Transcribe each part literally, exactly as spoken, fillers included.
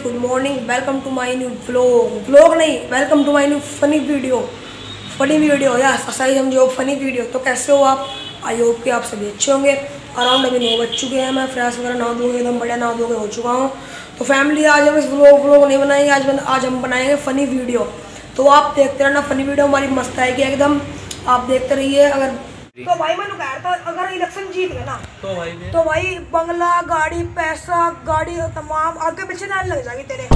Good morning, welcome to my new vlog vlog नहीं welcome to my new funny video funny video या सही समझो funny video. तो कैसे हो आप? आई होप कि आप सभी अच्छे होंगे। अराउंड अभी नौ बज चुके हैं, मैं फ्रेश वगैरह नहा धोके एकदम बढ़िया नहा धोके हो चुका हूँ। तो फैमिली आज हम इस व्लॉग व्लॉग नहीं बनाएंगे, आज बन, आज हम बनाएंगे फ़नी वीडियो। तो आप देखते रहना, फ़नी वीडियो हमारी मस्त आएगी एकदम, आप देखते रहिए। अगर तो भाई मैंने कहा था अगर इलेक्शन जीत गए ना तो भाई तो भाई बंगला, गाड़ी, पैसा, गाड़ी तमाम आगे पीछे ना लग जाएगी तेरे।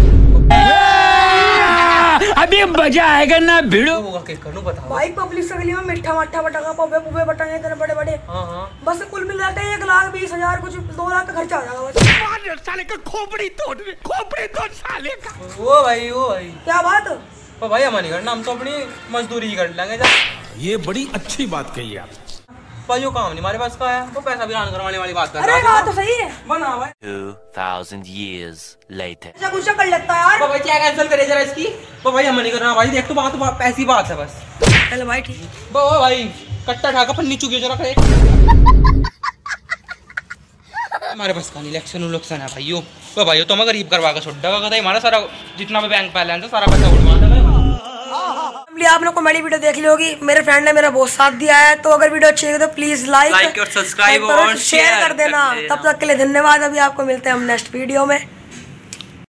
अभी मजा आएगा ना भिड़ो बता भाई पब्लिक से गली में मिठा मट्ठा बटांगा, पौवे पुवे बटांगे तेरे बड़े बड़े। हाँ हाँ। बस कुल मिला के एक लाख बीस हजार कुछ दो लाख का खर्चा आ जाएगा बस। साले का खोपड़ी तोड़ खोपड़ी तोड़ साले का। वो भाई वो भाई क्या बात? तो भाई हम नहीं करना, हम तो अपनी मजदूरी ही कर लेंगे। ये बड़ी अच्छी बात कही आप। भाई वो काम नहीं हमारे पास का है, तो पैसा भी आन करवाने वाली बात कर रहा है। अरे बात तो सही है। बना भाई two thousand years later अच्छा कुछ कर लेता है यार। तो भाई क्या कैंसिल करे जरा इसकी। तो भाई हम नहीं करना भाई, देख तो बात तो पैसी बात है बस। चल भाई ठीक है। वो भाई कट्टा ठाका पन्नी चुकी जरा खड़े। हमारे पास का इलेक्शन इलेक्शन है भाइयों। तो भाइयों तो हम गरीब करवा के छोड़ देगा हमारा सारा जितना भी बैंक बैलेंस है सारा पैसा उड़वा देगा। आप लोग को मेरी वीडियो देख ली होगी, मेरे फ्रेंड ने मेरा बहुत साथ दिया है। तो अगर वीडियो अच्छी लगे तो प्लीज लाइक लाइक और सब्सक्राइब और शेयर कर देना। तब तक के लिए धन्यवाद। अभी आपको मिलते हैं हम नेक्स्ट वीडियो में।